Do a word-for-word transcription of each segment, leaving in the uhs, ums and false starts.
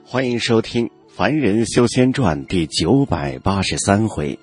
欢迎收听《凡人修仙传》第九百八十三回。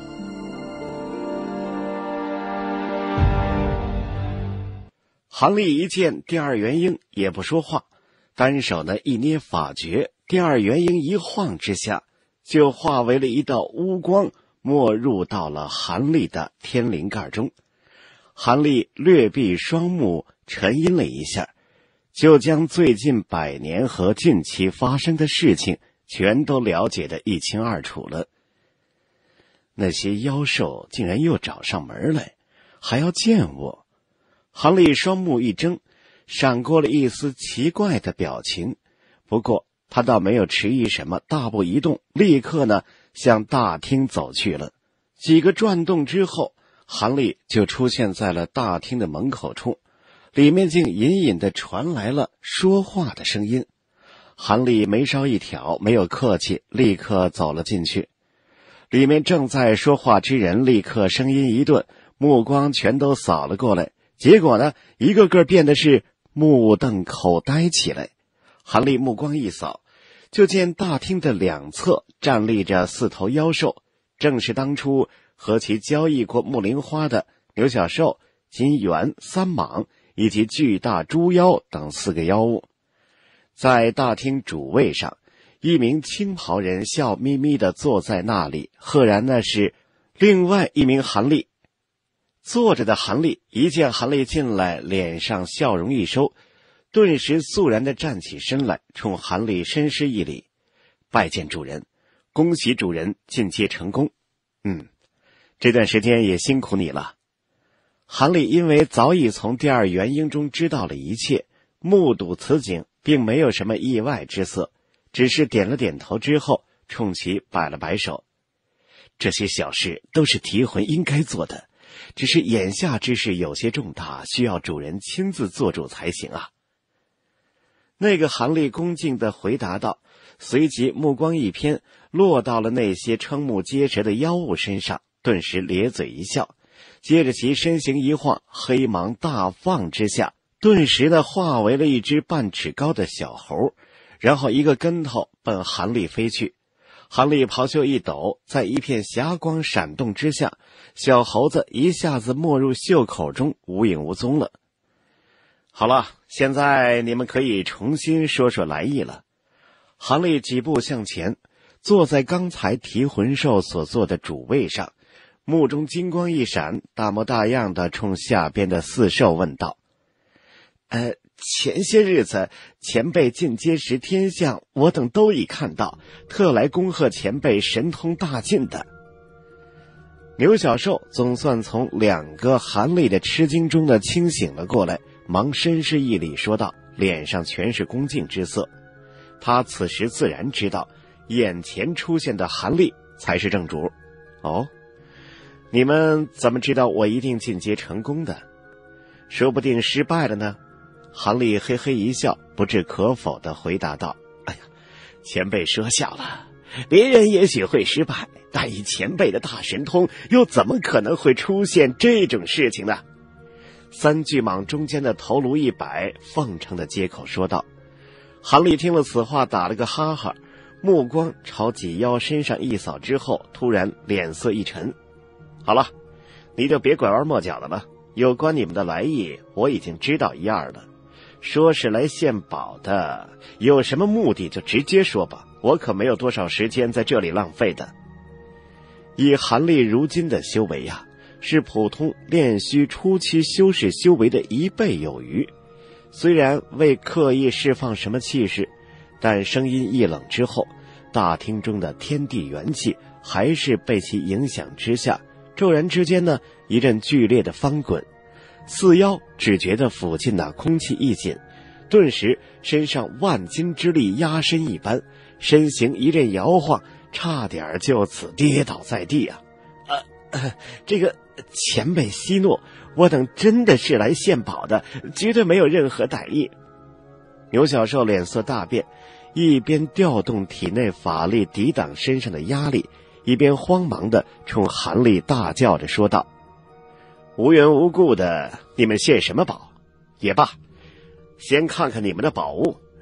韩立一见第二元婴也不说话，单手呢一捏法诀，第二元婴一晃之下，就化为了一道乌光，没入到了韩立的天灵盖中。韩立略闭双目，沉吟了一下，就将最近百年和近期发生的事情全都了解得一清二楚了。那些妖兽竟然又找上门来，还要见我。韩立双目一睁，闪过了一丝奇怪的表情，不过他倒没有迟疑什么，大步一动，立刻呢向大厅走去了。几个转动之后，韩立就出现在了大厅的门口处，里面竟隐隐地传来了说话的声音。韩立眉梢一挑，没有客气，立刻走了进去。里面正在说话之人立刻声音一顿，目光全都扫了过来，结果呢一个个变得是目瞪口呆起来。韩立目光一扫，就见大厅的两侧站立着四头妖兽，正是当初和其交易过木灵花的牛小兽、金猿、三蟒以及巨大猪妖等四个妖物。在大厅主位上，一名青袍人笑眯眯地坐在那里，赫然那是另外一名韩立。坐着的韩立一见韩立进来，脸上笑容一收，顿时肃然地站起身来，冲韩立深施一礼：“拜见主人，恭喜主人进阶成功。嗯，这段时间也辛苦你了。”韩立因为早已从第二元婴中知道了一切，目睹此景并没有什么意外之色，只是点了点头之后冲其摆了摆手：“这些小事都是提魂应该做的，只是眼下之事有些重大，需要主人亲自做主才行啊。”那个韩立恭敬地回答道，随即目光一偏，落到了那些瞠目结舌的妖物身上，顿时咧嘴一笑，接着其身形一晃，黑芒大放之下，顿时呢化为了一只半尺高的小猴，然后一个跟头奔韩立飞去。韩立袍袖一抖，在一片霞光闪动之下，小猴子一下子没入袖口中，无影无踪了。好了，现在你们可以重新说说来意了。韩立几步向前，坐在刚才提魂兽所坐的主位上，目中金光一闪，大模大样的冲下边的四兽问道：“呃，前些日子前辈进阶时天象，我等都已看到，特来恭贺前辈神通大进的。”牛小兽总算从两个韩立的吃惊中的清醒了过来，忙深施一礼说道，脸上全是恭敬之色。他此时自然知道，眼前出现的韩立才是正主。哦，你们怎么知道我一定进阶成功的？说不定失败了呢？韩立嘿嘿一笑，不置可否地回答道：“哎呀，前辈说笑了，别人也许会失败，但以前辈的大神通，又怎么可能会出现这种事情呢？”三巨蟒中间的头颅一摆，奉承的接口说道。韩立听了此话，打了个哈哈，目光朝几妖身上一扫之后，突然脸色一沉：“好了，你就别拐弯抹角的了，有关你们的来意，我已经知道一二了。说是来献宝的，有什么目的就直接说吧，我可没有多少时间在这里浪费的。”以韩立如今的修为呀，是普通炼虚初期修士修为的一倍有余。虽然未刻意释放什么气势，但声音一冷之后，大厅中的天地元气还是被其影响之下，骤然之间呢，一阵剧烈的翻滚。四妖只觉得附近的空气一紧，顿时身上万斤之力压身一般，身形一阵摇晃，差点就此跌倒在地啊！呃，呃这个前辈息怒，我等真的是来献宝的，绝对没有任何歹意。牛小兽脸色大变，一边调动体内法力抵挡身上的压力，一边慌忙地冲韩立大叫着说道：“无缘无故的，你们献什么宝？也罢，先看看你们的宝物，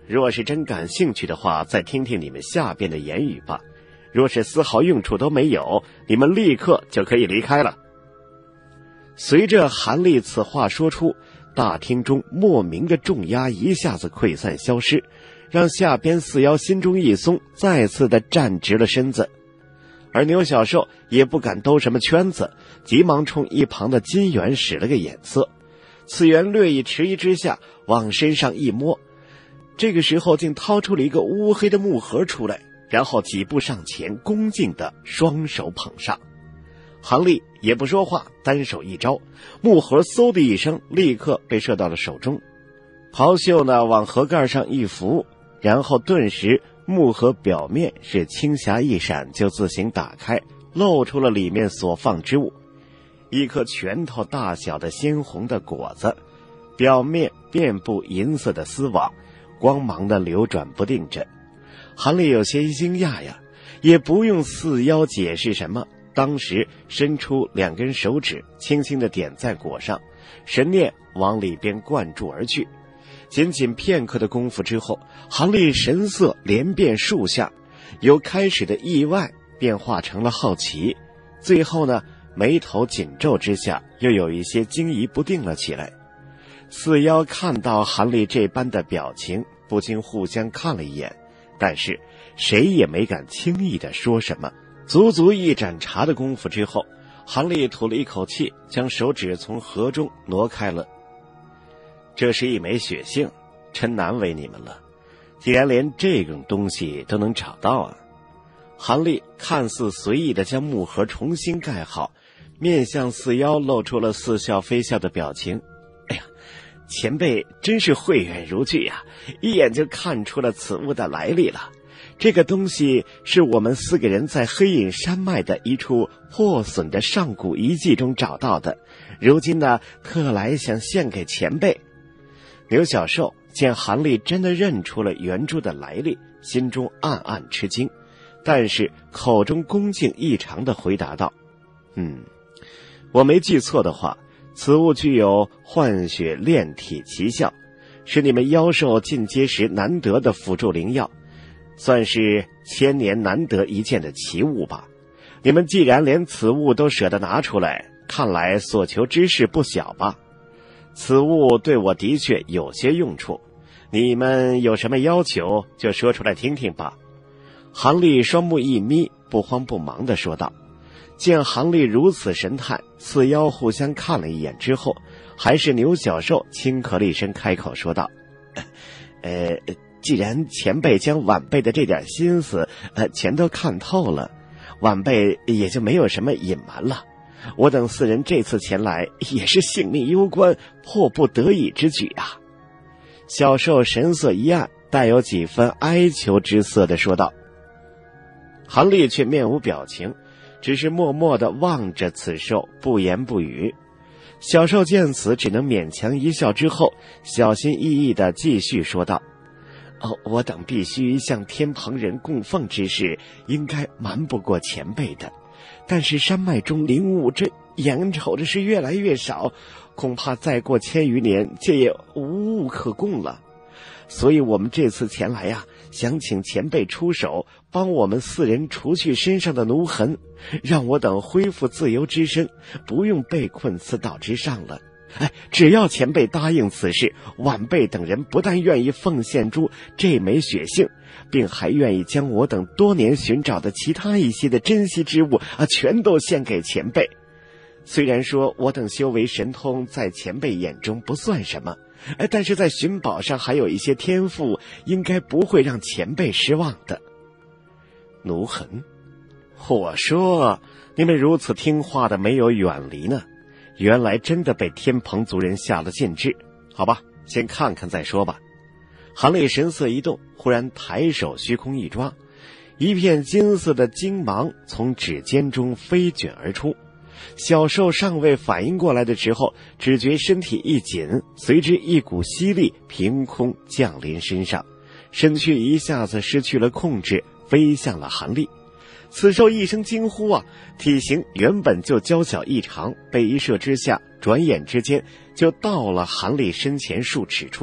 若是真感兴趣的话，再听听你们下边的言语吧。若是丝毫用处都没有，你们立刻就可以离开了。随着韩立此话说出，大厅中莫名的重压一下子溃散消失，让下边四妖心中一松，再次的站直了身子。而牛小寿也不敢兜什么圈子，急忙冲一旁的金元使了个眼色。此元略一迟疑之下，往身上一摸，这个时候竟掏出了一个乌黑的木盒出来，然后几步上前，恭敬的双手捧上。韩立也不说话，单手一招，木盒嗖的一声，立刻被射到了手中。袍袖呢往盒盖上一扶，然后顿时木盒表面是轻霞一闪，就自行打开，露出了里面所放之物。一颗拳头大小的鲜红的果子，表面遍布银色的丝网，光芒的流转不定着。韩立有些惊讶呀，也不用四妖解释什么，当时伸出两根手指，轻轻地点在果上，神念往里边灌注而去。仅仅片刻的功夫之后，韩立神色连变数下，由开始的意外变化成了好奇，最后呢，眉头紧皱之下，又有一些惊疑不定了起来。四妖看到韩立这般的表情，不禁互相看了一眼，但是谁也没敢轻易地说什么。足足一盏茶的功夫之后，韩立吐了一口气，将手指从盒中挪开了。这是一枚血杏，真难为你们了，既然连这种东西都能找到啊。韩立看似随意地将木盒重新盖好，面向四妖露出了似笑非笑的表情。哎呀，前辈真是慧眼如炬呀，一眼就看出了此物的来历了。这个东西是我们四个人在黑隐山脉的一处破损的上古遗迹中找到的，如今呢，特来想献给前辈。刘小寿见韩立真的认出了原著的来历，心中暗暗吃惊，但是口中恭敬异常地回答道：嗯，我没记错的话，此物具有换血炼体奇效，是你们妖兽进阶时难得的辅助灵药，算是千年难得一见的奇物吧。你们既然连此物都舍得拿出来，看来所求之事不小吧。此物对我的确有些用处，你们有什么要求就说出来听听吧。韩立双目一眯，不慌不忙地说道。见韩立如此神态，四妖互相看了一眼之后，还是牛小寿轻咳了一声，开口说道：呃既然前辈将晚辈的这点心思呃全都看透了，晚辈也就没有什么隐瞒了。我等四人这次前来也是性命攸关，迫不得已之举啊。小寿神色一暗，带有几分哀求之色地说道。韩立却面无表情，只是默默地望着此兽，不言不语。小寿见此，只能勉强一笑，之后小心翼翼地继续说道：哦，我等必须向天蓬人供奉之事，应该瞒不过前辈的。但是山脉中灵物这眼瞅着是越来越少，恐怕再过千余年，这也无物可供了。所以我们这次前来呀、啊，想请前辈出手，帮我们四人除去身上的奴痕，让我等恢复自由之身，不用被困此岛之上了。哎，只要前辈答应此事，晚辈等人不但愿意奉献出这枚血杏，并还愿意将我等多年寻找的其他一些的珍稀之物啊，全都献给前辈。虽然说我等修为神通在前辈眼中不算什么，但是在寻宝上还有一些天赋，应该不会让前辈失望的。奴痕，我说你们如此听话的没有远离呢，原来真的被天蓬族人下了禁制。好吧，先看看再说吧。韩立神色一动，忽然抬手虚空一抓，一片金色的金芒从指尖中飞卷而出。小兽尚未反应过来的时候，只觉身体一紧，随之一股吸力凭空降临身上，身躯一下子失去了控制，飞向了韩立。此兽一声惊呼啊，体型原本就娇小异常，被一射之下，转眼之间就到了韩立身前数尺处，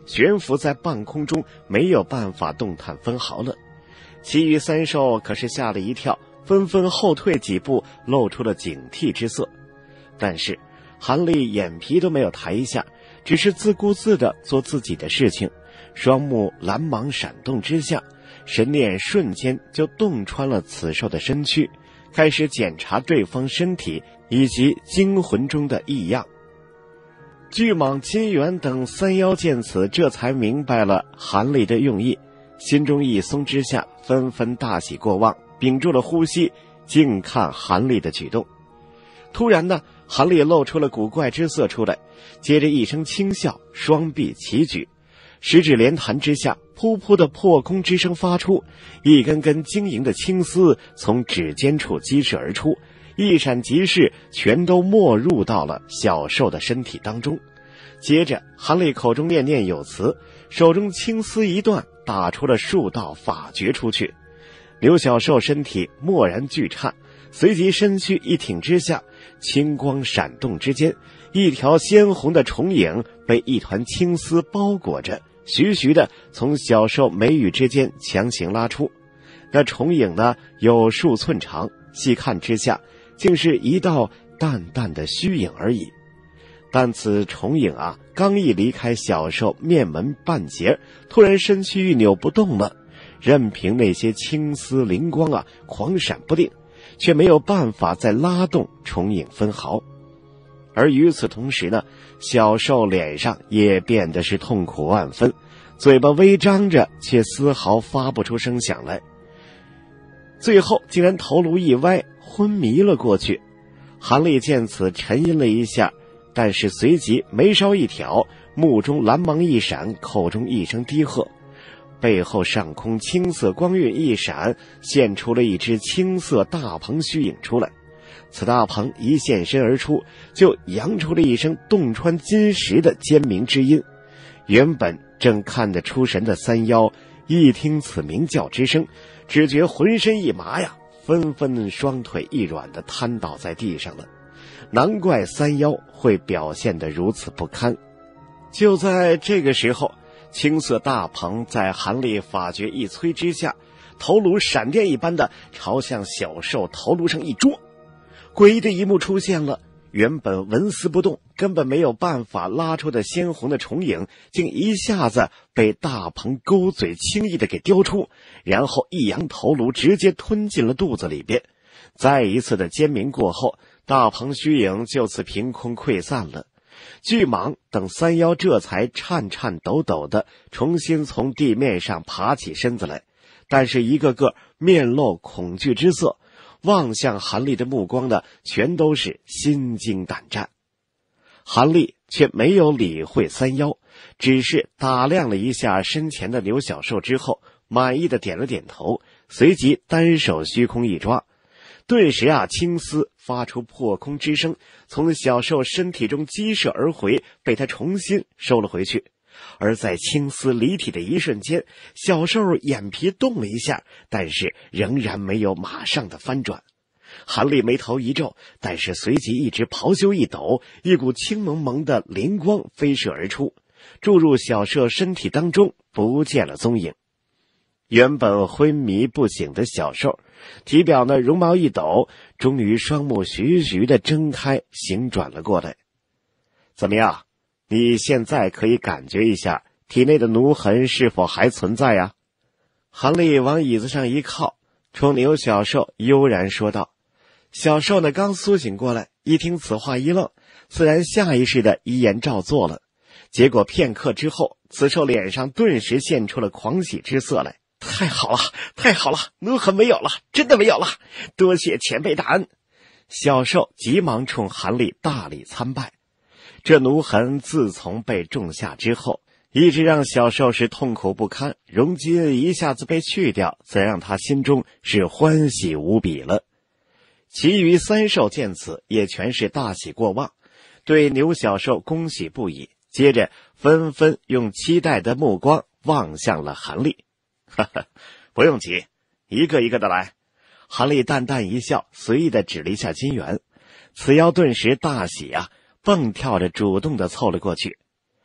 悬浮在半空中，没有办法动弹分毫了。其余三兽可是吓了一跳，纷纷后退几步，露出了警惕之色。但是韩立眼皮都没有抬一下，只是自顾自地做自己的事情，双目蓝芒闪动之下，神念瞬间就洞穿了此兽的身躯，开始检查对方身体以及精魂中的异样。巨蟒、金元等三妖见此，这才明白了韩立的用意，心中一松之下，纷纷大喜过望，屏住了呼吸，静看韩立的举动。突然呢，韩立露出了古怪之色出来，接着一声轻笑，双臂齐举，十指连弹之下，噗噗的破空之声发出，一根根晶莹的青丝从指尖处激射而出，一闪即逝，全都没入到了小兽的身体当中。接着韩立口中念念有词，手中青丝一断，打出了数道法诀出去。刘小兽身体蓦然剧颤，随即身躯一挺之下，青光闪动之间，一条鲜红的虫影被一团青丝包裹着，徐徐地从小兽眉宇之间强行拉出。那虫影呢，有数寸长，细看之下，竟是一道淡淡的虚影而已。但此虫影啊，刚一离开小兽面门半截，突然身躯一扭不动了，任凭那些青丝灵光啊狂闪不定，却没有办法再拉动虫影分毫。而与此同时呢，小兽脸上也变得是痛苦万分，嘴巴微张着，却丝毫发不出声响来，最后竟然头颅一歪，昏迷了过去。韩立见此，沉吟了一下，但是随即眉梢一挑，目中蓝芒一闪，口中一声低喝，背后上空青色光晕一闪，现出了一只青色大鹏虚影出来。此大鹏一现身而出，就扬出了一声洞穿金石的尖鸣之音。原本正看得出神的三妖一听此鸣叫之声，只觉浑身一麻呀，纷纷双腿一软地瘫倒在地上了。难怪三妖会表现得如此不堪。就在这个时候，青色大鹏在韩立法诀一催之下，头颅闪电一般的朝向小兽头颅上一捉。诡异的一幕出现了，原本纹丝不动，根本没有办法拉出的鲜红的虫影，竟一下子被大鹏勾嘴轻易的给叼出，然后一扬头颅，直接吞进了肚子里边。再一次的尖鸣过后，大鹏虚影就此凭空溃散了。巨蟒等三妖这才颤颤抖抖的重新从地面上爬起身子来，但是一个个面露恐惧之色，望向韩立的目光呢，全都是心惊胆战。韩立却没有理会三妖，只是打量了一下身前的刘小兽之后，满意的点了点头，随即单手虚空一抓，顿时啊，青丝发出破空之声，从小兽身体中激射而回，被他重新收了回去。而在青丝离体的一瞬间，小兽眼皮动了一下，但是仍然没有马上的翻转。韩立眉头一皱，但是随即一直袍袖一抖，一股青蒙蒙的灵光飞射而出，注入小兽身体当中，不见了踪影。原本昏迷不醒的小兽，体表呢绒毛一抖，终于双目徐徐地睁开，醒转了过来。怎么样？你现在可以感觉一下体内的奴痕是否还存在呀？韩立往椅子上一靠，冲牛小兽悠然说道。小兽呢刚苏醒过来，一听此话一愣，自然下意识的依言照做了。结果片刻之后，此兽脸上顿时现出了狂喜之色来。太好了，太好了，奴痕没有了，真的没有了，多谢前辈大恩。小兽急忙冲韩立大礼参拜。这奴痕自从被种下之后，一直让小兽是痛苦不堪，如今一下子被去掉，则让他心中是欢喜无比了。其余三兽见此，也全是大喜过望，对牛小兽恭喜不已，接着纷纷用期待的目光望向了韩立。哈哈，不用急，一个一个的来。韩立淡淡一笑，随意的指了一下金元。此妖顿时大喜啊，蹦跳着主动的凑了过去。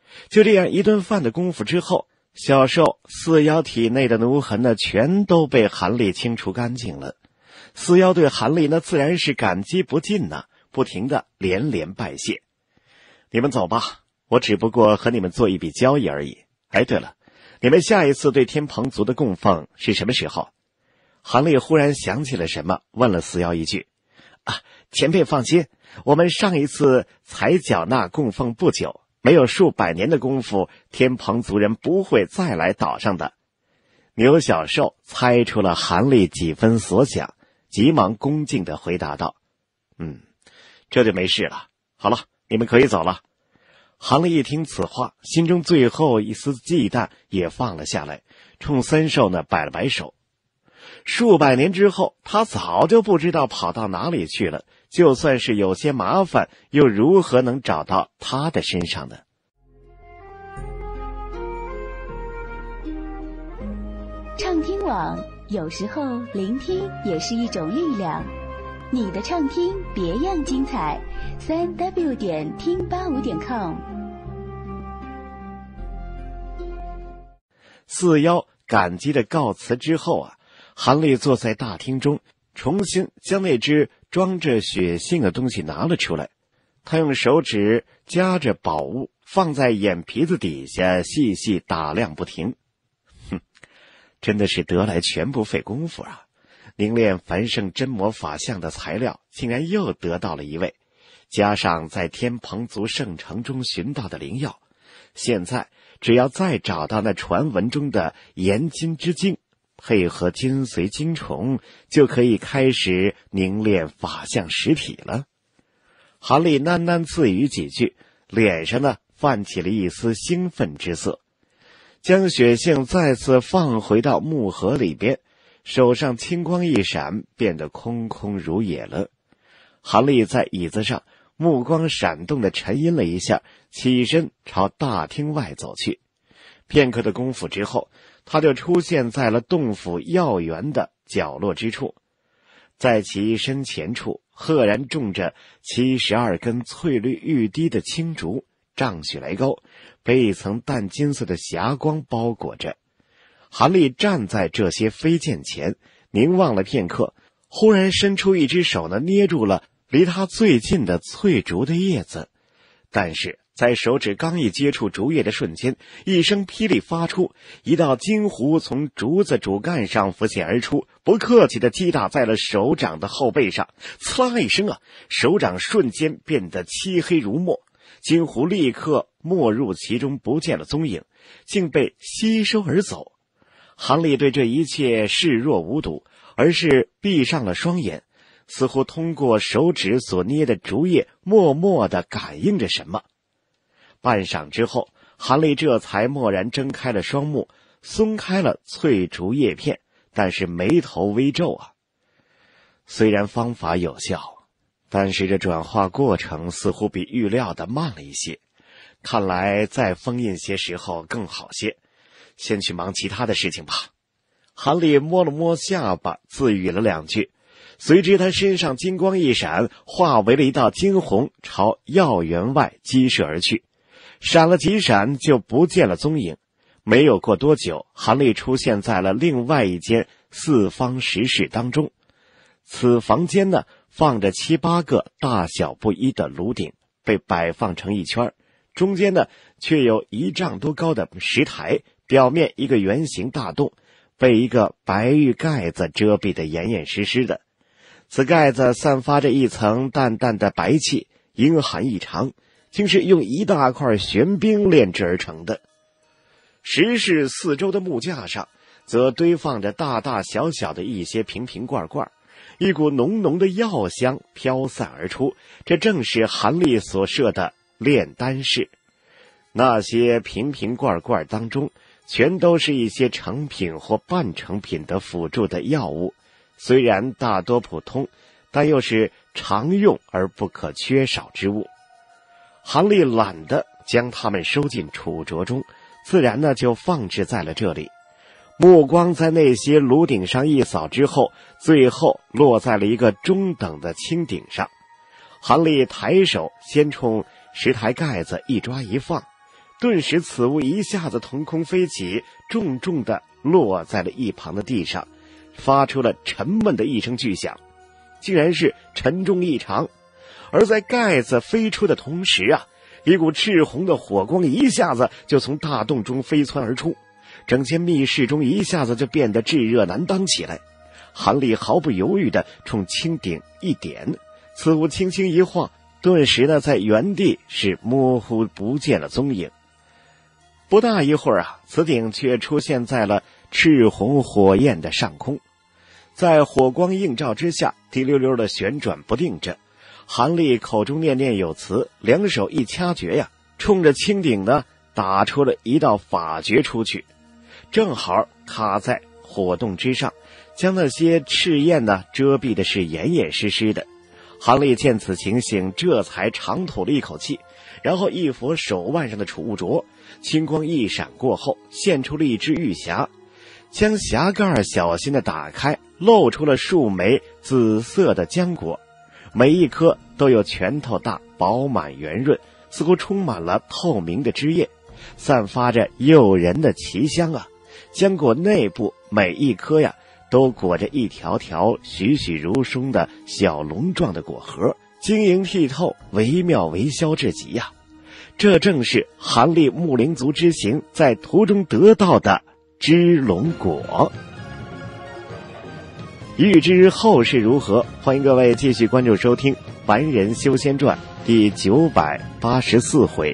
就这样一顿饭的功夫之后，小兽四妖体内的奴痕呢，全都被韩立清除干净了。四妖对韩立呢，自然是感激不尽呐、啊，不停的连连拜谢。你们走吧，我只不过和你们做一笔交易而已。哎，对了，你们下一次对天蓬族的供奉是什么时候？韩立忽然想起了什么，问了四妖一句：啊，前辈放心，我们上一次才缴纳供奉不久，没有数百年的功夫，天蓬族人不会再来岛上的。牛小兽猜出了韩立几分所想，急忙恭敬地回答道：嗯，这就没事了。好了，你们可以走了。韩立一听此话，心中最后一丝忌惮也放了下来，冲三兽呢摆了摆手。数百年之后，他早就不知道跑到哪里去了，就算是有些麻烦，又如何能找到他的身上呢？ 畅听网，有时候聆听也是一种力量。你的畅听别样精彩，三 w 点听八五点 com。 四妖感激的告辞之后啊，韩立坐在大厅中，重新将那只装着血杏的东西拿了出来。他用手指夹着宝物，放在眼皮子底下，细细打量不停。哼，真的是得来全不费功夫啊！凝练繁盛真魔法相的材料，竟然又得到了一位，加上在天蓬族圣城中寻到的灵药，现在只要再找到那传闻中的岩金之精，配合金髓精虫，就可以开始凝练法相实体了。韩立喃喃自语几句，脸上呢泛起了一丝兴奋之色，将血杏再次放回到木盒里边，手上青光一闪，变得空空如也了。韩立在椅子上目光闪动地沉吟了一下，起身朝大厅外走去。片刻的功夫之后，他就出现在了洞府药园的角落之处。在其身前处，赫然种着七十二根翠绿欲滴的青竹，丈许来高，被一层淡金色的霞光包裹着。韩立站在这些飞剑前，凝望了片刻，忽然伸出一只手呢，捏住了离他最近的翠竹的叶子。但是在手指刚一接触竹叶的瞬间，一声霹雳发出，一道金弧从竹子主干上浮现而出，不客气地击打在了手掌的后背上。呲啦一声啊，手掌瞬间变得漆黑如墨，金弧立刻没入其中，不见了踪影，竟被吸收而走。韩立对这一切视若无睹，而是闭上了双眼，似乎通过手指所捏的竹叶默默地感应着什么。半晌之后，韩立这才蓦然睁开了双目，松开了翠竹叶片，但是眉头微皱啊。虽然方法有效，但是这转化过程似乎比预料的慢了一些，看来再封印些时候更好些。先去忙其他的事情吧。韩立摸了摸下巴，自语了两句，随之他身上金光一闪，化为了一道金虹，朝药园外激射而去。闪了几闪就不见了踪影。没有过多久，韩立出现在了另外一间四方石室当中。此房间呢，放着七八个大小不一的炉鼎，被摆放成一圈，中间呢却有一丈多高的石台，表面一个圆形大洞，被一个白玉盖子遮蔽得严严实实的。此盖子散发着一层淡淡的白气，阴寒异常，竟是用一大块玄冰炼制而成的。石室四周的木架上则堆放着大大小小的一些瓶瓶罐罐，一股浓浓的药香飘散而出，这正是韩立所设的炼丹室。那些瓶瓶罐罐当中，全都是一些成品或半成品的辅助的药物，虽然大多普通，但又是常用而不可缺少之物。韩立懒得将它们收进储镯中，自然呢就放置在了这里。目光在那些炉鼎上一扫之后，最后落在了一个中等的青鼎上。韩立抬手先冲石台盖子一抓一放， 顿时此物一下子腾空飞起，重重地落在了一旁的地上，发出了沉闷的一声巨响，竟然是沉重异常。而在盖子飞出的同时啊，一股赤红的火光一下子就从大洞中飞窜而出，整间密室中一下子就变得炙热难当起来。韩立毫不犹豫地冲青顶一点，此物轻轻一晃，顿时呢在原地是模糊不见了踪影。不大一会儿啊，此顶却出现在了赤红火焰的上空，在火光映照之下，滴溜溜的旋转不定着。韩立口中念念有词，两手一掐诀呀，冲着青顶呢打出了一道法诀出去，正好卡在火洞之上，将那些赤焰呢遮蔽的是严严实实的。韩立见此情形，这才长吐了一口气，然后一佛手腕上的储物镯，青光一闪过后，现出了一只玉匣，将匣盖小心地打开，露出了数枚紫色的浆果，每一颗都有拳头大，饱满圆润，似乎充满了透明的汁液，散发着诱人的奇香啊。浆果内部每一颗呀都裹着一条条栩栩如生的小龙状的果核，晶莹剔透，惟妙惟肖至极呀、啊！这正是韩立木灵族之行在途中得到的支龙果。欲知后事如何，欢迎各位继续关注收听《凡人修仙传》第九百八十四回。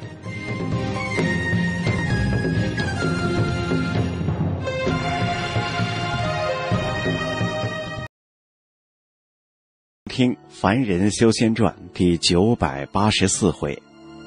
听《凡人修仙传》第九百八十四回。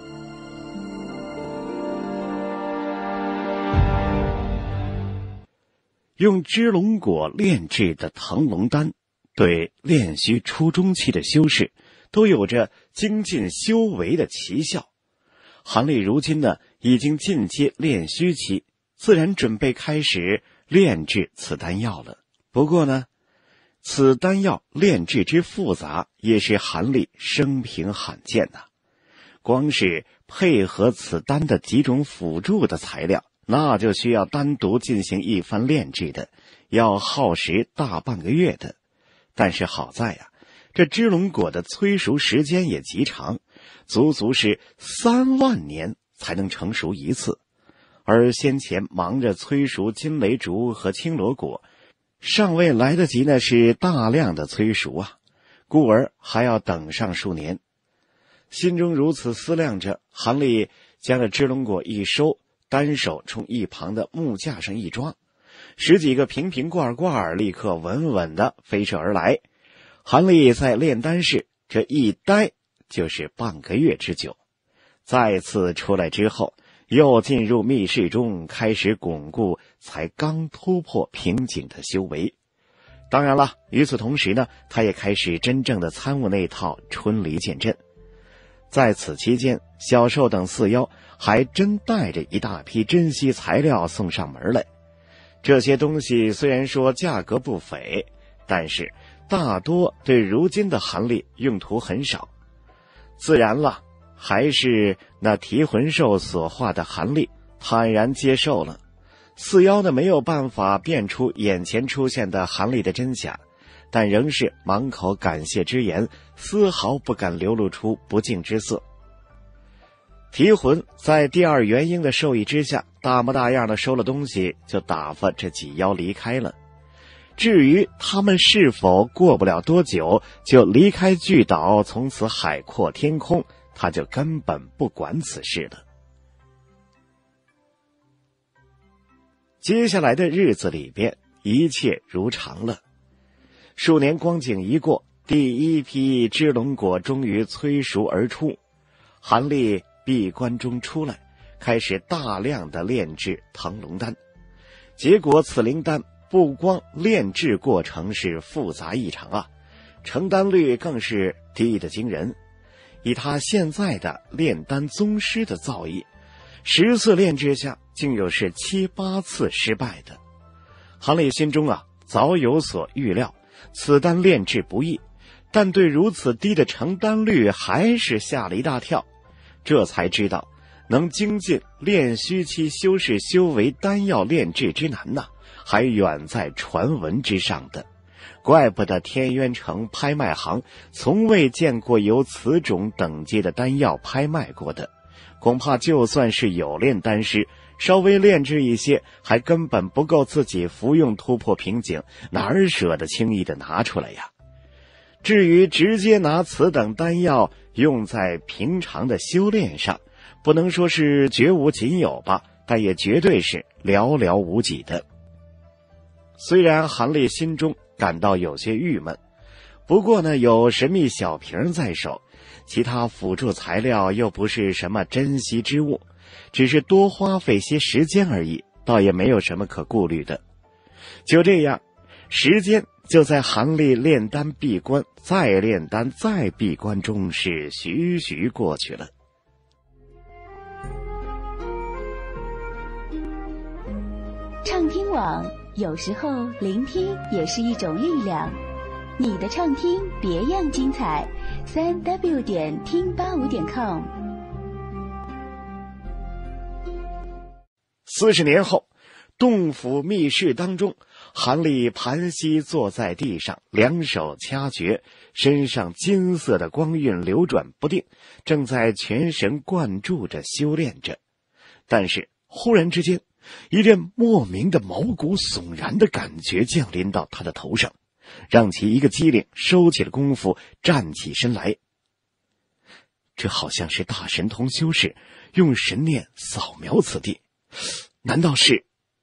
用支龙果炼制的腾龙丹，对炼虚初中期的修士都有着精进修为的奇效。韩立如今呢，已经进阶炼虚期，自然准备开始炼制此丹药了。不过呢，此丹药炼制之复杂，也是韩立生平罕见呐、啊。光是配合此丹的几种辅助的材料，那就需要单独进行一番炼制的，要耗时大半个月的。但是好在呀、啊，这支龙果的催熟时间也极长，足足是三万年才能成熟一次。而先前忙着催熟金雷竹和青罗果，尚未来得及呢是大量的催熟啊，故而还要等上数年。心中如此思量着，韩立将这支龙果一收，单手冲一旁的木架上一抓，十几个瓶瓶罐罐立刻稳稳地飞射而来。韩立在炼丹室这一待就是半个月之久，再次出来之后，又进入密室中开始巩固才刚突破瓶颈的修为。当然了，与此同时呢，他也开始真正的参悟那套春离剑阵。在此期间，小寿等四妖还真带着一大批珍稀材料送上门来。这些东西虽然说价格不菲，但是大多对如今的韩立用途很少。自然了，还是那提魂兽所化的韩立坦然接受了。四妖呢没有办法辨出眼前出现的韩立的真假，但仍是满口感谢之言，丝毫不敢流露出不敬之色。提魂在第二元婴的授意之下，大模大样的收了东西，就打发这几妖离开了。至于他们是否过不了多久就离开巨岛，从此海阔天空，他就根本不管此事了。接下来的日子里边，一切如常了。数年光景一过，第一批支龙果终于催熟而出。韩立闭关中出来，开始大量的炼制腾龙丹。结果此灵丹不光炼制过程是复杂异常啊，成丹率更是低得惊人。以他现在的炼丹宗师的造诣，十次炼制下竟有是七八次失败的。韩立心中啊早有所预料，此丹炼制不易，但对如此低的成丹率还是吓了一大跳。这才知道能精进炼虚期修士修为丹药炼制之难呐、啊，还远在传闻之上的。怪不得天渊城拍卖行从未见过有此种等级的丹药拍卖过的，恐怕就算是有炼丹师，稍微炼制一些，还根本不够自己服用突破瓶颈，哪儿舍得轻易的拿出来呀？至于直接拿此等丹药用在平常的修炼上，不能说是绝无仅有吧，但也绝对是寥寥无几的。虽然韩立心中感到有些郁闷，不过呢，有神秘小瓶在手，其他辅助材料又不是什么珍稀之物，只是多花费些时间而已，倒也没有什么可顾虑的。就这样，时间就在韩立炼丹闭关再炼丹再闭关中是徐徐过去了。 畅听网，有时候聆听也是一种力量。你的畅听别样精彩，三 w 点听八五点 com。 四十年后，洞府密室当中，韩立盘膝坐在地上，两手掐诀，身上金色的光晕流转不定，正在全神贯注着修炼着。但是忽然之间，一阵莫名的毛骨悚然的感觉降临到他的头上，让其一个机灵，收起了功夫，站起身来。这好像是大神通修士用神念扫描此地，难道是？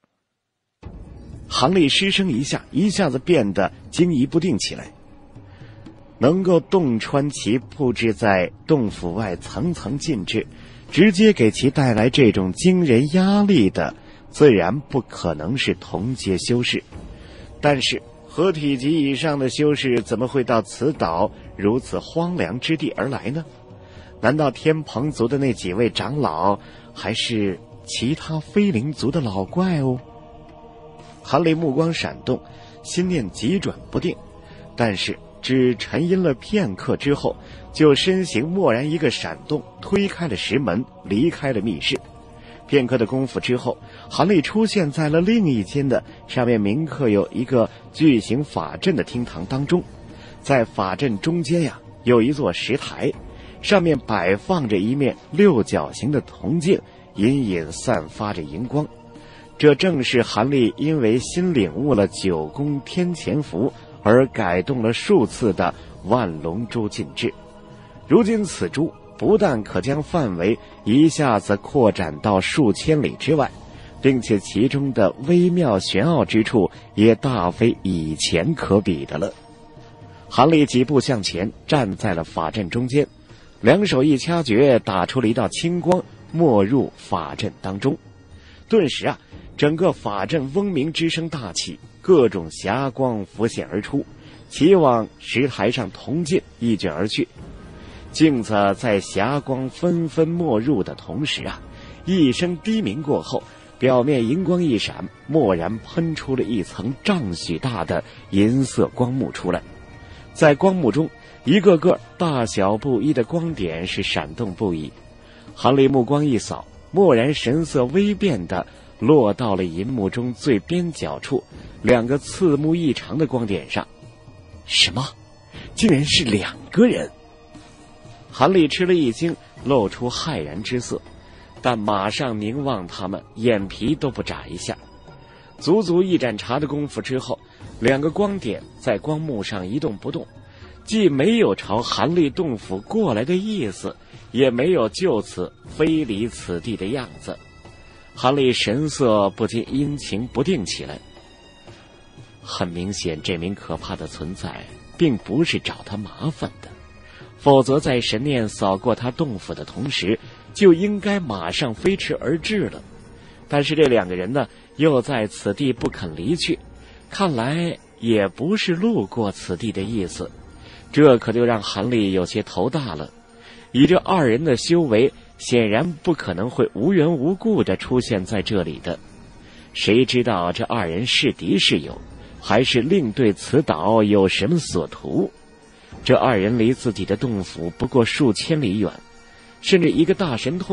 韩立失声一下，一下子变得惊疑不定起来。能够洞穿其布置在洞府外层层禁制，直接给其带来这种惊人压力的，自然不可能是同阶修士。但是合体级以上的修士怎么会到此岛如此荒凉之地而来呢？难道天蓬族的那几位长老，还是其他非灵族的老怪哦？韩立目光闪动，心念急转不定，但是只沉吟了片刻之后，就身形蓦然一个闪动，推开了石门，离开了密室。片刻的功夫之后，韩立出现在了另一间的上面铭刻有一个巨型法阵的厅堂当中。在法阵中间呀，有一座石台，上面摆放着一面六角形的铜镜，隐隐散发着荧光。这正是韩立因为新领悟了九宫天潜符而改动了数次的万龙珠禁制。如今此珠不但可将范围一下子扩展到数千里之外，并且其中的微妙玄奥之处也大非以前可比的了。韩立几步向前，站在了法阵中间，两手一掐诀，打出了一道青光，没入法阵当中。顿时啊，整个法阵嗡鸣之声大起，各种霞光浮现而出，齐往石台上铜镜一卷而去。镜子在霞光纷纷没入的同时啊，一声低鸣过后，表面银光一闪，蓦然喷出了一层丈许大的银色光幕出来。在光幕中，一个个大小不一的光点是闪动不已。韩立目光一扫，蓦然神色微变的落到了银幕中最边角处两个刺目异常的光点上。什么？竟然是两个人！韩立吃了一惊，露出骇然之色，但马上凝望他们，眼皮都不眨一下。足足一盏茶的功夫之后，两个光点在光幕上一动不动，既没有朝韩立洞府过来的意思，也没有就此非离此地的样子。韩立神色不禁阴晴不定起来。很明显，这名可怕的存在并不是找他麻烦的，否则在神念扫过他洞府的同时，就应该马上飞驰而至了。但是这两个人呢，又在此地不肯离去，看来也不是路过此地的意思。这可就让韩立有些头大了。以这二人的修为，显然不可能会无缘无故地出现在这里的。谁知道这二人是敌是友，还是另对此岛有什么所图？这二人离自己的洞府不过数千里远，甚至一个大神通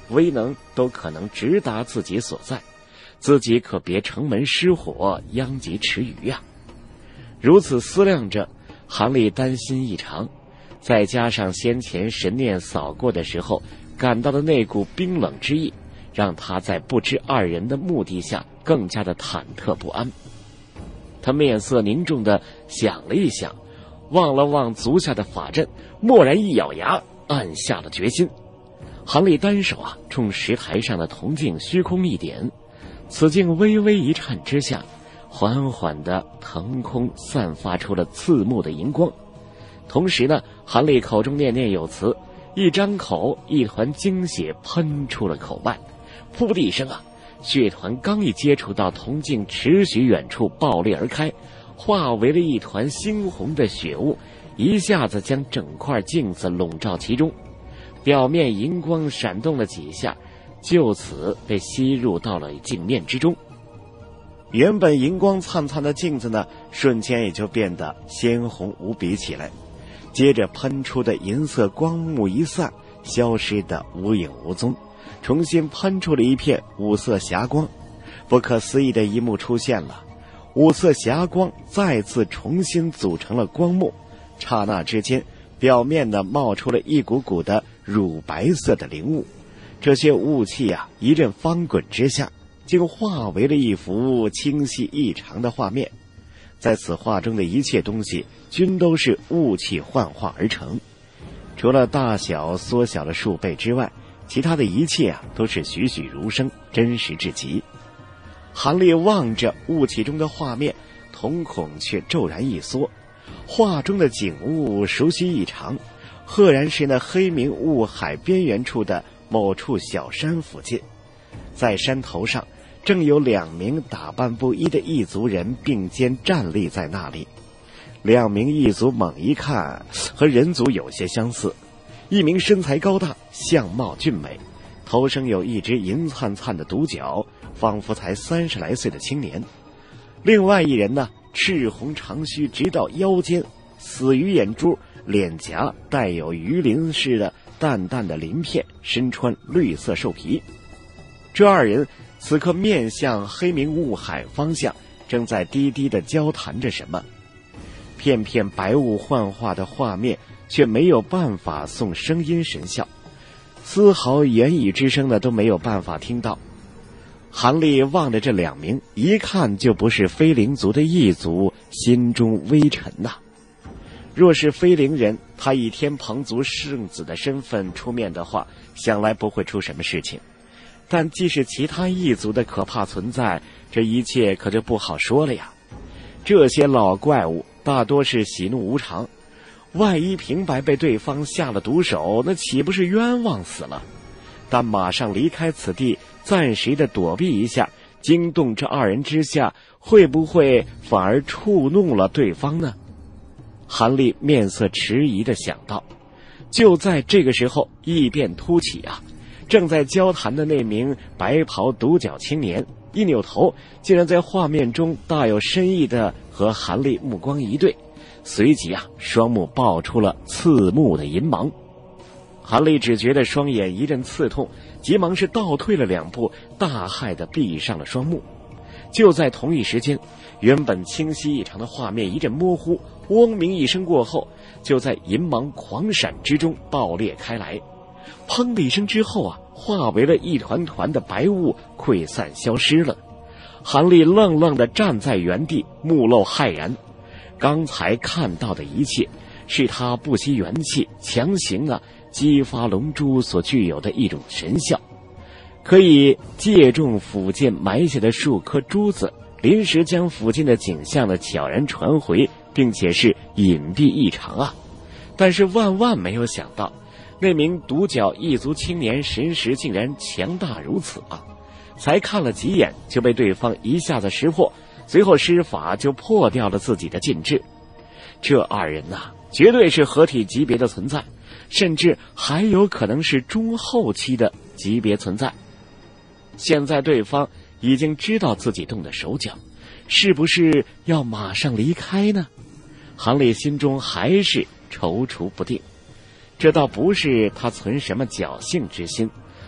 威能都可能直达自己所在，自己可别城门失火，殃及池鱼呀、啊！如此思量着，韩立担心异常，再加上先前神念扫过的时候感到的那股冰冷之意，让他在不知二人的目的下更加的忐忑不安。他面色凝重地想了一想，望了望足下的法阵，蓦然一咬牙，暗下了决心。韩立单手啊，冲石台上的铜镜虚空一点，此镜微微一颤之下，缓缓地腾空散发出了刺目的荧光。同时呢，韩立口中念念有词，一张口，一团精血喷出了口外，噗的一声啊，血团刚一接触到铜镜尺许远处爆裂而开，化为了一团猩红的血雾，一下子将整块镜子笼罩其中。表面荧光闪动了几下，就此被吸入到了镜面之中。原本荧光灿灿的镜子呢，瞬间也就变得鲜红无比起来，接着喷出的银色光幕一散，消失得无影无踪，重新喷出了一片五色霞光。不可思议的一幕出现了，五色霞光再次重新组成了光幕，刹那之间，表面呢冒出了一股股的乳白色的灵雾，这些雾气啊，一阵翻滚之下，竟化为了一幅清晰异常的画面。在此画中的一切东西均都是雾气幻化而成，除了大小缩小了数倍之外，其他的一切啊都是栩栩如生，真实至极。韩立望着雾气中的画面，瞳孔却骤然一缩，画中的景物熟悉异常，赫然是那黑明雾海边缘处的某处小山附近。在山头上正有两名打扮不一的异族人并肩站立在那里。两名异族猛一看，和人族有些相似，一名身材高大，相貌俊美，头生有一只银灿灿的独角，仿佛才三十来岁的青年。另外一人呢，赤红长须直到腰间，死鱼眼珠，脸颊带有鱼鳞似的淡淡的鳞片，身穿绿色兽皮。这二人此刻面向黑明雾海方向，正在低低地交谈着什么。片片白雾幻化的画面却没有办法送声音神效，丝毫言语之声呢都没有办法听到。韩立望着这两名一看就不是非灵族的异族，心中微沉呐、啊。若是非灵人，他以天蓬族圣子的身份出面的话，想来不会出什么事情。但既是其他异族的可怕存在，这一切可就不好说了呀。这些老怪物大多是喜怒无常，万一平白被对方下了毒手，那岂不是冤枉死了？但马上离开此地，暂时的躲避一下，惊动这二人之下，会不会反而触怒了对方呢？韩立面色迟疑地想到。就在这个时候，异变突起啊！正在交谈的那名白袍独角青年一扭头，竟然在画面中大有深意的和韩立目光一对，随即啊，双目爆出了刺目的银芒。韩立只觉得双眼一阵刺痛，急忙是倒退了两步，大骇地闭上了双目。就在同一时间，原本清晰异常的画面一阵模糊，嗡鸣一声过后，就在银芒狂闪之中爆裂开来。砰的一声之后啊，化为了一团团的白雾，溃散消失了。韩立愣愣地站在原地，目露骇然。刚才看到的一切，是他不惜元气强行啊激发龙珠所具有的一种神效，可以借重附近埋下的数颗珠子，临时将附近的景象呢悄然传回，并且是隐蔽异常啊。但是万万没有想到，那名独角异族青年神识竟然强大如此啊！才看了几眼就被对方一下子识破，随后施法就破掉了自己的禁制。这二人呐、啊，绝对是合体级别的存在，甚至还有可能是中后期的级别存在。现在对方已经知道自己动的手脚，是不是要马上离开呢？韩立心中还是踌躇不定。这倒不是他存什么侥幸之心，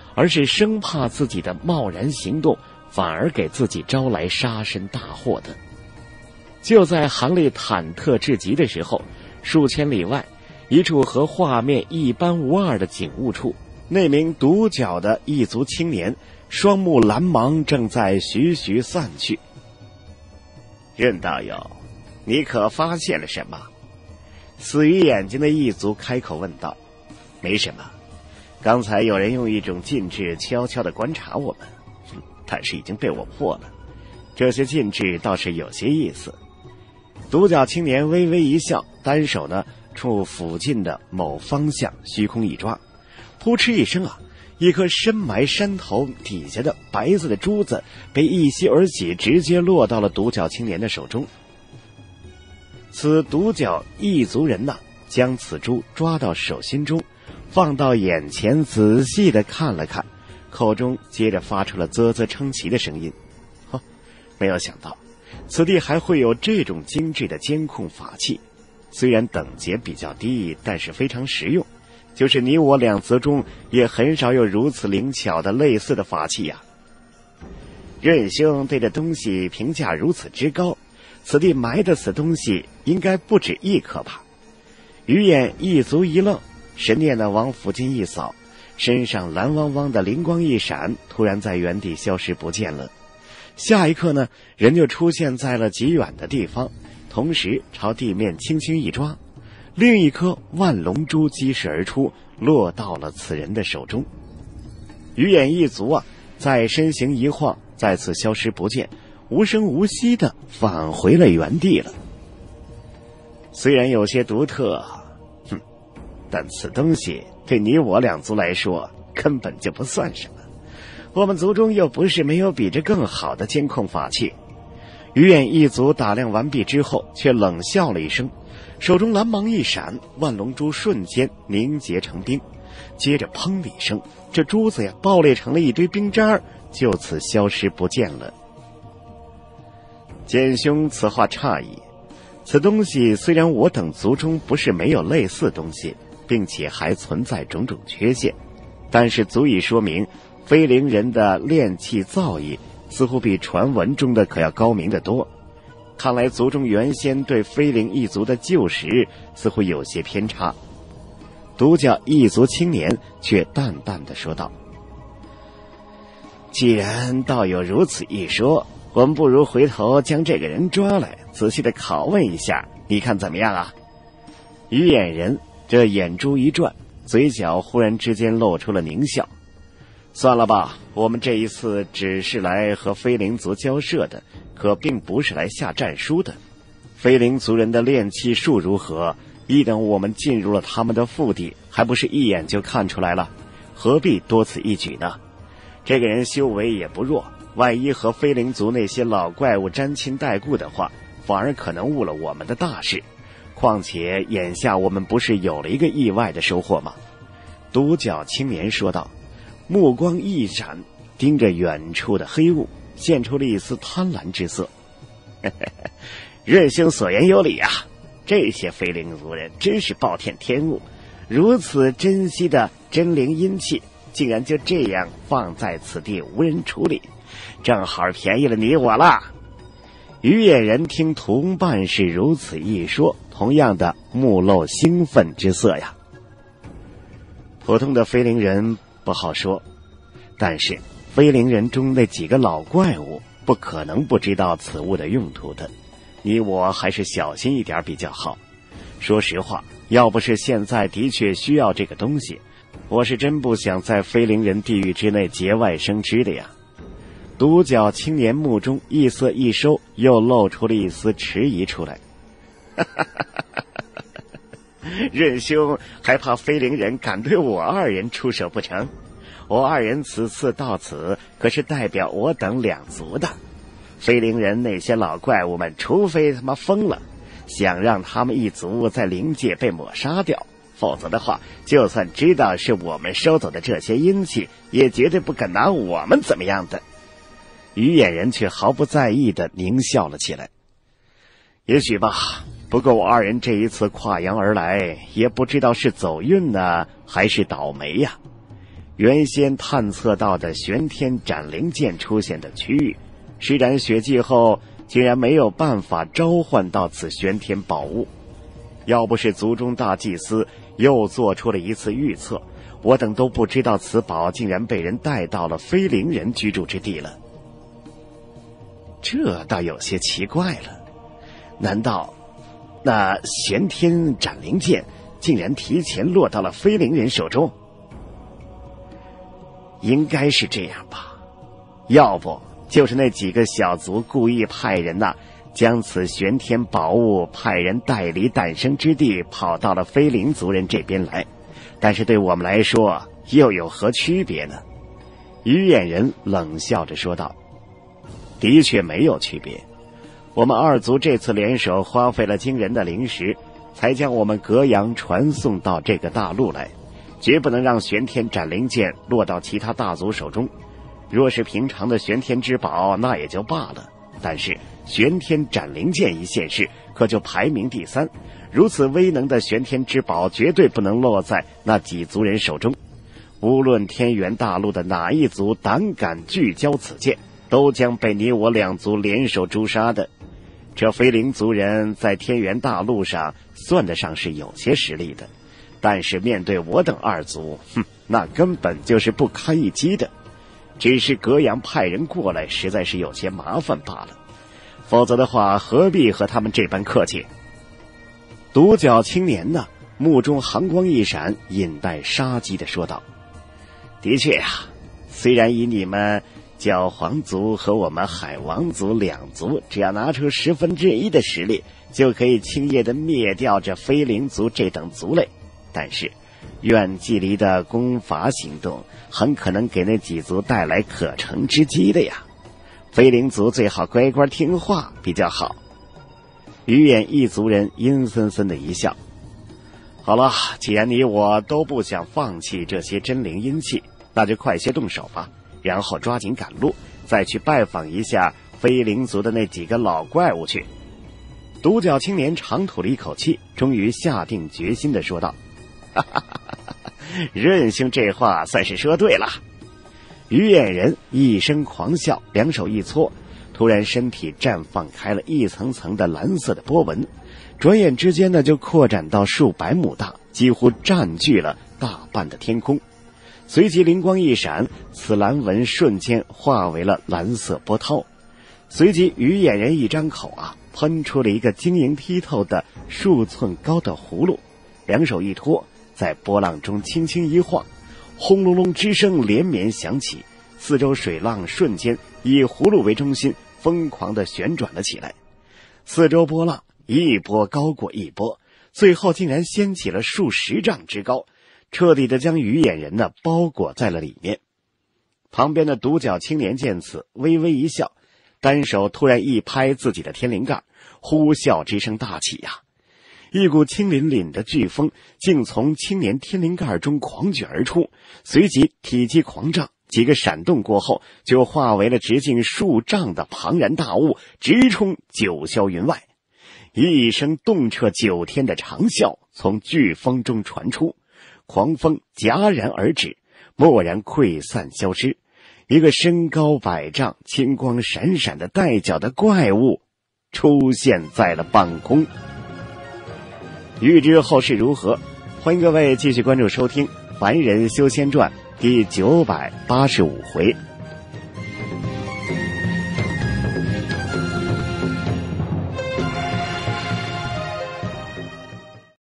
而是生怕自己的贸然行动反而给自己招来杀身大祸的。就在韩立忐忑至极的时候，数千里外，一处和画面一般无二的景物处，那名独角的异族青年双目蓝芒，正在徐徐散去。任道友，你可发现了什么？死鱼眼睛的异族开口问道。没什么，刚才有人用一种禁制悄悄地观察我们，但是已经被我破了。这些禁制倒是有些意思。独角青年微微一笑，单手呢冲附近的某方向虚空一抓，扑哧一声啊，一颗深埋山头底下的白色的珠子被一吸而起，直接落到了独角青年的手中。此独角异族人呐、啊，将此珠抓到手心中，放到眼前仔细地看了看，口中接着发出了啧啧称奇的声音。呵，没有想到此地还会有这种精致的监控法器，虽然等级比较低，但是非常实用，就是你我两族中也很少有如此灵巧的类似的法器呀。任兄对这东西评价如此之高，此地埋的此东西应该不止一颗吧。鱼眼一足一愣，神念呢往附近一扫，身上蓝汪汪的灵光一闪，突然在原地消失不见了。下一刻呢，人就出现在了极远的地方，同时朝地面轻轻一抓，另一颗万龙珠击势而出，落到了此人的手中。鱼眼一族啊，在身形一晃，再次消失不见，无声无息地返回了原地了。虽然有些独特，哼，但此东西对你我两族来说根本就不算什么。我们族中又不是没有比这更好的监控法器。鱼眼一族打量完毕之后，却冷笑了一声，手中蓝芒一闪，万龙珠瞬间凝结成冰，接着砰的一声，这珠子呀爆裂成了一堆冰渣，就此消失不见了。简兄此话差矣，此东西虽然我等族中不是没有类似东西，并且还存在种种缺陷，但是足以说明非灵人的炼器造诣似乎比传闻中的可要高明得多。看来族中原先对非灵一族的旧识似乎有些偏差。独角一族青年却淡淡地说道：既然道友如此一说，我们不如回头将这个人抓来，仔细的拷问一下，你看怎么样啊？鱼眼人这眼珠一转，嘴角忽然之间露出了狞笑。算了吧，我们这一次只是来和非灵族交涉的，可并不是来下战书的。非灵族人的炼器术如何，一等我们进入了他们的腹地，还不是一眼就看出来了？何必多此一举呢？这个人修为也不弱，万一和非灵族那些老怪物沾亲带故的话，反而可能误了我们的大事。况且眼下我们不是有了一个意外的收获吗？独角青年说道，目光一闪，盯着远处的黑雾，现出了一丝贪婪之色。任兄所言有理啊，这些非灵族人真是暴殄天物，如此珍惜的真灵阴气，竟然就这样放在此地无人处理，正好便宜了你我了。鱼眼人听同伴是如此一说，同样的目露兴奋之色呀。普通的非灵人不好说，但是非灵人中那几个老怪物不可能不知道此物的用途的，你我还是小心一点比较好。说实话，要不是现在的确需要这个东西，我是真不想在非灵人地狱之内节外生枝的呀。独角青年目中一色一收，又露出了一丝迟疑出来。任兄还怕非灵人敢对我二人出手不成？我二人此次到此可是代表我等两族的，非灵人那些老怪物们除非他妈疯了，想让他们一族在灵界被抹杀掉，否则的话，就算知道是我们收走的这些阴气，也绝对不敢拿我们怎么样的。鱼眼人却毫不在意地狞笑了起来。也许吧，不过我二人这一次跨洋而来，也不知道是走运呢还是倒霉呀。 原先探测到的玄天斩灵剑出现的区域，施展血迹后竟然没有办法召唤到此玄天宝物。要不是族中大祭司又做出了一次预测，我等都不知道此宝竟然被人带到了非灵人居住之地了。这倒有些奇怪了，难道那玄天斩灵剑竟然提前落到了非灵人手中？应该是这样吧，要不就是那几个小族故意派人呐、啊，将此玄天宝物派人带离诞生之地，跑到了非灵族人这边来。但是对我们来说，又有何区别呢？鱼眼人冷笑着说道：“的确没有区别。我们二族这次联手，花费了惊人的灵石，才将我们格阳传送到这个大陆来。绝不能让玄天斩灵剑落到其他大族手中。若是平常的玄天之宝，那也就罢了，但是玄天斩灵剑一现世，可就排名第三。如此威能的玄天之宝，绝对不能落在那几族人手中。无论天元大陆的哪一族胆敢聚焦此剑，都将被你我两族联手诛杀的。这非灵族人在天元大陆上算得上是有些实力的，但是面对我等二族，哼，那根本就是不堪一击的。只是格阳派人过来，实在是有些麻烦罢了。否则的话，何必和他们这般客气？独角青年呢，目中寒光一闪，隐带杀机地说道：“的确啊，虽然以你们角皇族和我们海王族两族，只要拿出十分之一的实力，就可以轻易地灭掉这非灵族这等族类。但是远距离的攻伐行动很可能给那几族带来可乘之机的呀，非灵族最好乖乖听话比较好。”鱼眼一族人阴森森的一笑：“好了，既然你我都不想放弃这些真灵阴气，那就快些动手吧，然后抓紧赶路，再去拜访一下非灵族的那几个老怪物去。”独角青年长吐了一口气，终于下定决心地说道：“哈哈哈哈，任兄这话算是说对了。”鱼眼人一声狂笑，两手一搓，突然身体绽放开了一层层的蓝色的波纹，转眼之间呢就扩展到数百亩大，几乎占据了大半的天空。随即灵光一闪，此蓝纹瞬间化为了蓝色波涛。随即鱼眼人一张口啊，喷出了一个晶莹剔透的数寸高的葫芦，两手一托，在波浪中轻轻一晃，轰隆隆之声连绵响起，四周水浪瞬间以葫芦为中心疯狂地旋转了起来，四周波浪一波高过一波，最后竟然掀起了数十丈之高，彻底地将鱼眼人呢包裹在了里面。旁边的独角青年见此，微微一笑，单手突然一拍自己的天灵盖，呼啸之声大起呀、啊！一股青凛凛的飓风竟从青年天灵盖中狂卷而出，随即体积狂涨，几个闪动过后，就化为了直径数丈的庞然大物，直冲九霄云外。一声动彻九天的长啸从飓风中传出，狂风戛然而止，蓦然溃散消失。一个身高百丈、青光闪闪的带角的怪物出现在了半空。欲知后事如何，欢迎各位继续关注收听《凡人修仙传》第九百八十五回。